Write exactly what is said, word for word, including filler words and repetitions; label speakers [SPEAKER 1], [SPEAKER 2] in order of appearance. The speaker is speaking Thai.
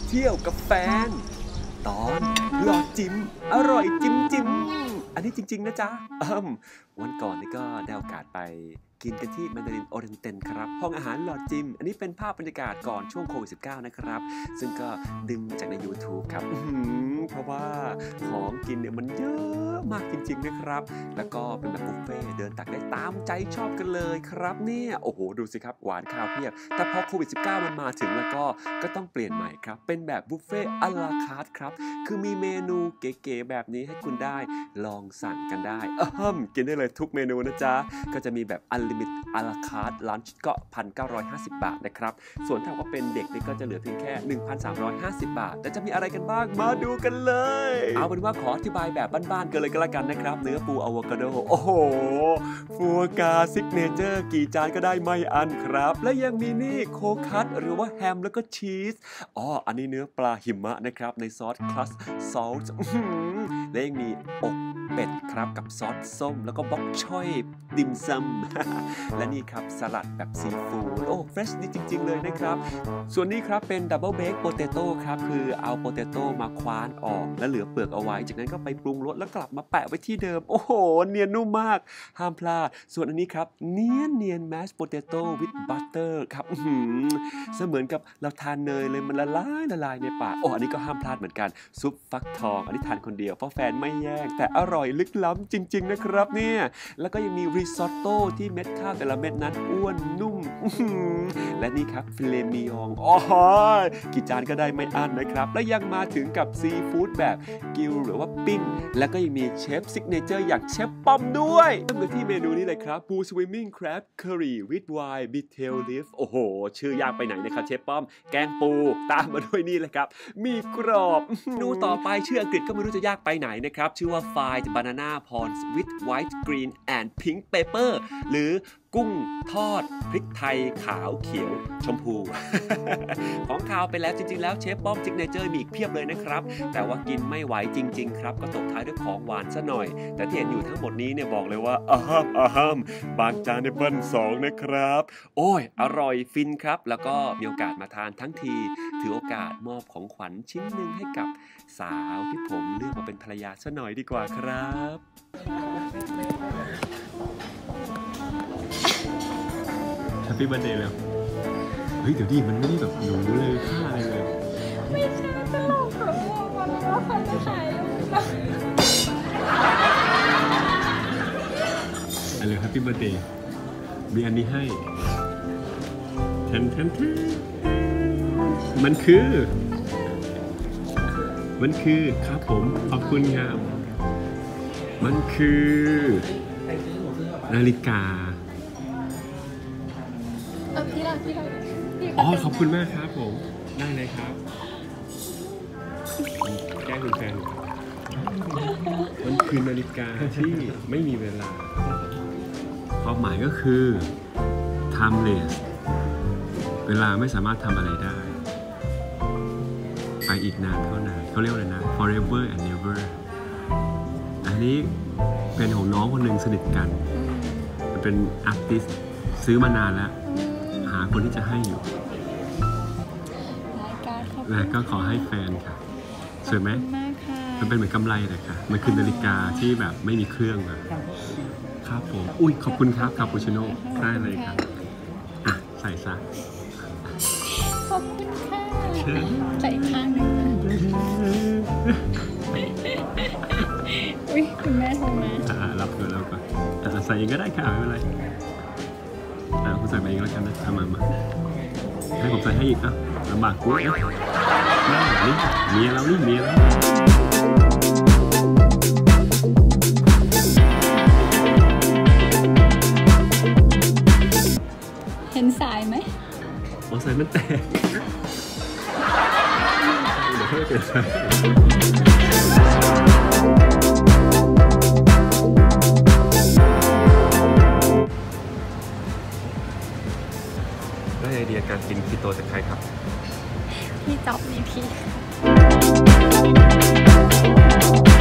[SPEAKER 1] เที่ยวกับแฟนตอนหลอดจิ้มอร่อยจิ้มจิ้มอันนี้จริงๆนะจ๊ะวันก่อนนี่ก็ได้โอกาสไปกินกันที่แมนดารินโอเรนเตนครับห้องอาหารหลอดจิมอันนี้เป็นภาพบรรยากาศก่อนช่วงโควิด สิบเก้า นะครับซึ่งก็ดึงจากใน ยูทูบ ครับเพราะว่าของกินเนี่ยมันเยอะมากจริงๆนะครับแล้วก็เป็นแบบบุฟเฟ่เดินตักได้ตามใจชอบกันเลยครับเนี่ยโอ้โหดูสิครับหวานข้าวเพียบแต่พอโควิด สิบเก้า มันมาถึงแล้วก็ก็ต้องเปลี่ยนใหม่ครับเป็นแบบบุฟเฟ่อะลาคาร์ทครับคือมีเมนูเก๋ๆแบบนี้ให้คุณได้ลองสั่งกันได้เอิ่มกินได้เลยทุกเมนูนะจ๊ะก็จะมีแบบอันลิมิตอะลาคาร์ทลันช์ก็ หนึ่งพันเก้าร้อยห้าสิบ บาทนะครับส่วนถ้าว่าเป็นเด็กนี่ก็จะเหลือเพียงแค่ หนึ่งพันสามร้อยห้าสิบ บาทแต่จะมีอะไรกันบ้างมาดูกันเลยเอาเป็นว่าขออธิบายแบบบ้านๆกันเลยก็แล้วกันนะครับเนื้อปูอะโวคาโดโอ้โหฟัวกราซิกเนเจอร์กี่จานก็ได้ไม่อั้นครับและยังมีนี่โคคัตหรือว่าแฮมแล้วก็ชีสอ๋ออันนี้เนื้อปลาหิมะนะครับในซอสคลัสซอลต์และยังมีอกเป็ดครับกับซอสส้มแล้วก็บ็อกช่อยดิมซัม และนี่ครับสลัดแบบซีฟู้ดโอ้เฟรชดีจริงๆเลยนะครับส่วนนี้ครับเป็นดับเบิลเบคโปเตโต้ครับคือเอาโปเตโต้มาคว้านออกแล้วเหลือเปลือกเอาไว้จากนั้นก็ไปปรุงรสแล้วกลับมาแปะไว้ที่เดิมโอ้โหเนียนนุ่มมากห้ามพลาดส่วนอันนี้ครับเนียนเนียนแมชโปเตโต้วิดบัตเตอร์ครับเสมือนกับเราทานเนยเลยมันละลายละลายในปากโอ้อันนี้ก็ห้ามพลาดเหมือนกันซุปฟักทองอันนี้ทานคนเดียวเพราะแฟนไม่แย่งแต่อร่อยลึกล้ำจริงๆนะครับเนี่ยแล้วก็ยังมีริซอตโต้ที่เม็ดข้าวแต่ละเม็ดนั้นอ้วนนุ่มและนี่ครับฟิเลมิยองอ๋อกี่จานก็ได้ไม่อั้นนะครับและยังมาถึงกับซีฟู้ดแบบกิลหรือว่าปิ้งแล้วก็ยังมีเชฟซิกเนเจอร์อย่างเชฟป้อมด้วยเริ่มกันที่เมนูนี้เลยครับปูสวิมมิ่งแครบเคอรี่วิดไวน์บิทเทลลิฟโอ้โหชื่อยากไปไหนนะครับเชฟป้อมแกงปูตามมาด้วยนี่เลยครับมีกรอบเมนูต่อไปชื่ออังกฤษก็ไม่รู้จะยากไปไหนนะครับชื่อว่า fried banana prawns with white green and pink pepper หรือกุ้งทอดพริกไทยขาวเขียวชมพู ของขาวไปแล้วจริงๆแล้วเชฟป้อมซิกเนเจอร์มีอีกเพียบเลยนะครับแต่ว่ากินไม่ไหวจริงๆครับก็ตบท้ายด้วยของหวานซะหน่อยแต่ที่เห็นอยู่ทั้งหมดนี้เนี่ยบอกเลยว่าอ้ามอ้ามบางจานในเบิ้ลสองนะครับโอ้ยอร่อยฟินครับแล้วก็มีโอกาสมาทานทั้งทีถือโอกาสมอบของขวัญชิ้นหนึ่งให้กับสาวที่ผมเลือกมาเป็นภรรยาซะหน่อยดีกว่าครับแฮปปี้เบิร์ธเดย์แล้วเฮ้ยเดี๋ยวดิมันไม่ได้แบบหนูเลยค่าอะไรเลย
[SPEAKER 2] ไม่ใช่ตลกหรอกมันว่าใครจะถ่ายรูปนะ
[SPEAKER 1] อะไรแฮปปี้เบิร์ธเดย์มีอันนี้ให้แทนแทนแทนมันคือมันคือครับผมขอบคุณครับมันคือนาฬิกา
[SPEAKER 2] พี่รักพี่รัก
[SPEAKER 1] อ๋อขอบคุณมากครับผมได้เลยครับแก้คุณแฟนมันคือนาฬิกาที่ไม่มีเวลาความหมายก็คือ timeless เวลาไม่สามารถทำอะไรได้ไปอีกนานเท่านานเขาเรียกว่าอะไรนะ forever and never อันนี้เป็นของน้องคนหนึ่งสนิทกันเป็นอาร์ติสต์ซื้อมานานแล้วหาคนที่จะให้อยู่และก็ขอให้แฟนค่ะสวยไหมมันเป็นเหมือนกำไรเลยค่ะมันคือนาฬิกาที่แบบไม่มีเครื่องนะครับผมอุ้ยขอบคุณครับคาปูชิโน่ได้เลยครับอ่ะใส่ซะ
[SPEAKER 2] ขอบคุณค่ะใส่ข้างหนึ่งอุ้ยคุณแม่โทรมาอ่า
[SPEAKER 1] รับเลยแล้วก่อนอ่ะใส่เองก็ได้ค่ะไม่เป็นไรอ่าคุณใส่ไปเองแล้วกันนะเอามามาให้ผมใส่ให้อีกอ่ะลำบากกูนะนี่เมียเรานี่เมียเรา
[SPEAKER 2] เห็นสายไหม
[SPEAKER 1] อ๋อสายมันแตกเดี๋ยวค่อยเปลี่ยนสายได้ไอเดียการกินคีโตจากใครครับ
[SPEAKER 2] พี่จ๊อบนี่พี่